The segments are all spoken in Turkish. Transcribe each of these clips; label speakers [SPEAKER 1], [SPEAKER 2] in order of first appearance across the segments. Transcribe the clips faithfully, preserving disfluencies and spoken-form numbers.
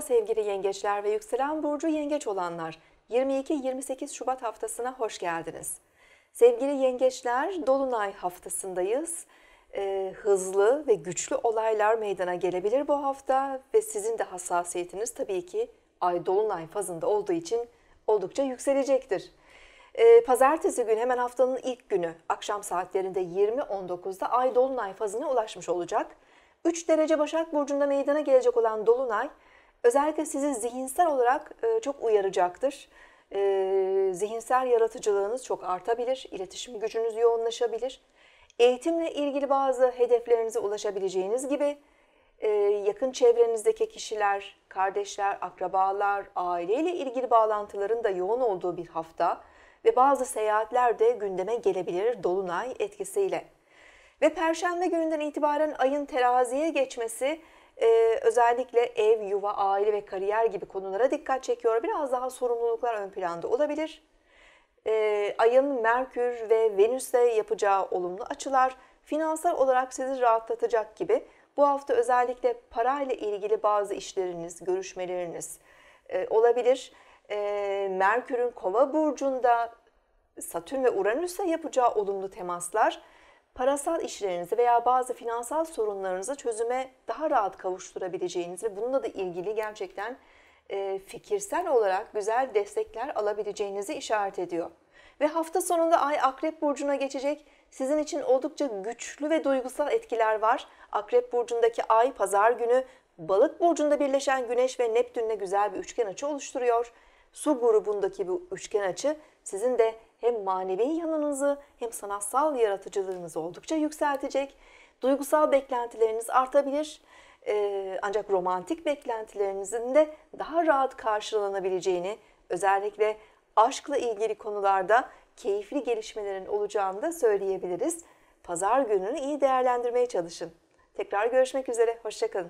[SPEAKER 1] sevgili yengeçler ve yükselen burcu yengeç olanlar. yirmi iki yirmi sekiz Şubat haftasına hoş geldiniz. Sevgili yengeçler, Dolunay haftasındayız. Ee, hızlı ve güçlü olaylar meydana gelebilir bu hafta ve sizin de hassasiyetiniz tabii ki Ay Dolunay fazında olduğu için oldukça yükselecektir. Ee, Pazartesi günü, hemen haftanın ilk günü, akşam saatlerinde yirmi on dokuzda Ay Dolunay fazına ulaşmış olacak. üç derece Başak Burcu'nda meydana gelecek olan Dolunay, özellikle sizi zihinsel olarak çok uyaracaktır. Zihinsel yaratıcılığınız çok artabilir, iletişim gücünüz yoğunlaşabilir. Eğitimle ilgili bazı hedeflerinize ulaşabileceğiniz gibi yakın çevrenizdeki kişiler, kardeşler, akrabalar, aileyle ilgili bağlantıların da yoğun olduğu bir hafta ve bazı seyahatler de gündeme gelebilir Dolunay etkisiyle. Ve Perşembe gününden itibaren ayın teraziye geçmesi e, özellikle ev, yuva, aile ve kariyer gibi konulara dikkat çekiyor. Biraz daha sorumluluklar ön planda olabilir. E, ayın Merkür ve Venüs'le yapacağı olumlu açılar finansal olarak sizi rahatlatacak gibi. Bu hafta özellikle parayla ilgili bazı işleriniz, görüşmeleriniz e, olabilir. E, Merkür'ün Kova burcunda Satürn ve Uranüs'le yapacağı olumlu temaslar parasal işlerinizi veya bazı finansal sorunlarınızı çözüme daha rahat kavuşturabileceğiniz ve bununla da ilgili gerçekten e, fikirsel olarak güzel destekler alabileceğinizi işaret ediyor. Ve hafta sonunda Ay Akrep Burcu'na geçecek. Sizin için oldukça güçlü ve duygusal etkiler var. Akrep Burcu'ndaki Ay Pazar günü Balık Burcu'nda birleşen Güneş ve Neptün'le güzel bir üçgen açı oluşturuyor. Su grubundaki bu üçgen açı sizin de hem manevi yanınızı hem sanatsal yaratıcılığınızı oldukça yükseltecek. Duygusal beklentileriniz artabilir. Ee, ancak romantik beklentilerinizin de daha rahat karşılanabileceğini, özellikle aşkla ilgili konularda keyifli gelişmelerin olacağını da söyleyebiliriz. Pazar gününü iyi değerlendirmeye çalışın. Tekrar görüşmek üzere, hoşça kalın.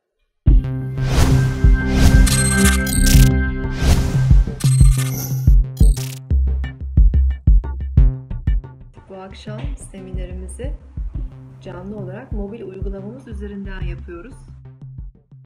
[SPEAKER 1] Bu akşam seminerimizi canlı olarak mobil uygulamamız üzerinden yapıyoruz.